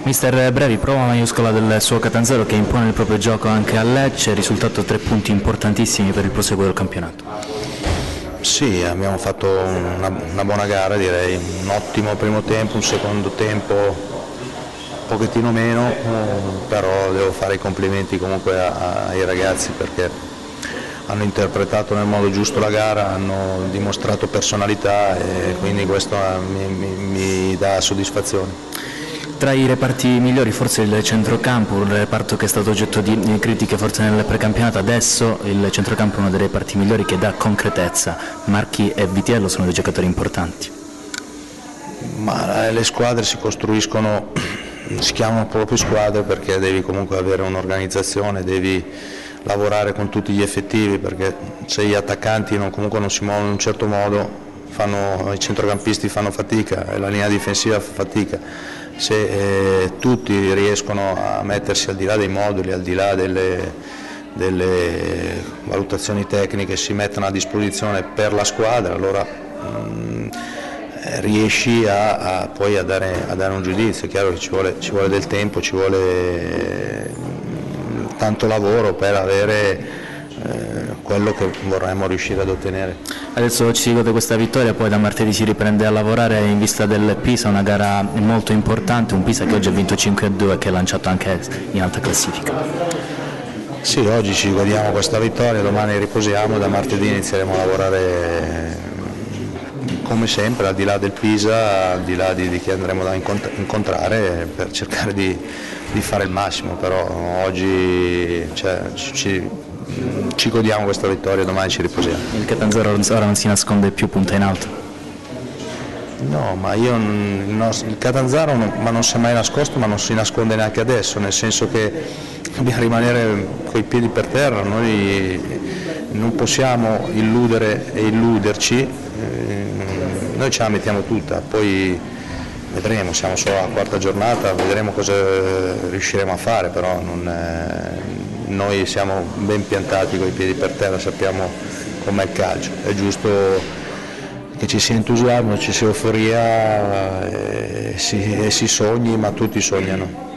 Mister Brevi, prova maiuscola del suo Catanzaro che impone il proprio gioco anche a Lecce, risultato 3 punti importantissimi per il proseguo del campionato. Sì, abbiamo fatto una buona gara, direi, un ottimo primo tempo, un secondo tempo un pochettino meno, però devo fare i complimenti comunque ai ragazzi perché hanno interpretato nel modo giusto la gara, hanno dimostrato personalità e quindi questo mi dà soddisfazione. Tra i reparti migliori forse il centrocampo, un reparto che è stato oggetto di critiche forse nel precampionato, adesso il centrocampo è uno dei reparti migliori che dà concretezza. Marchi e Vitiello sono dei giocatori importanti. Ma le squadre si costruiscono, si chiamano proprio squadre perché devi comunque avere un'organizzazione, devi lavorare con tutti gli effettivi perché se gli attaccanti comunque non si muovono in un certo modo, i centrocampisti fanno fatica e la linea difensiva fa fatica. Se tutti riescono a mettersi al di là dei moduli, al di là delle valutazioni tecniche, si mettono a disposizione per la squadra, allora riesci poi a dare un giudizio. È chiaro che ci vuole del tempo, ci vuole tanto lavoro per avere quello che vorremmo riuscire ad ottenere. Adesso ci si gode questa vittoria, poi da martedì si riprende a lavorare in vista del Pisa, una gara molto importante, un Pisa che oggi ha vinto 5-2 e che è lanciato anche in alta classifica. Sì, oggi ci godiamo questa vittoria, domani riposiamo, da martedì inizieremo a lavorare come sempre, al di là del Pisa, al di là di chi andremo a incontrare per cercare di fare il massimo, però oggi ci godiamo questa vittoria, domani ci riposiamo. Il Catanzaro ora non si nasconde più punta in alto? No, ma il Catanzaro non si è mai nascosto, ma non si nasconde neanche adesso, nel senso che dobbiamo rimanere coi piedi per terra, noi non possiamo illudere e illuderci, noi ce la mettiamo tutta, poi vedremo, siamo solo alla quarta giornata, vedremo cosa riusciremo a fare, però noi siamo ben piantati coi piedi per terra, sappiamo com'è il calcio, è giusto che ci sia entusiasmo, ci sia euforia e si sogni, ma tutti sognano.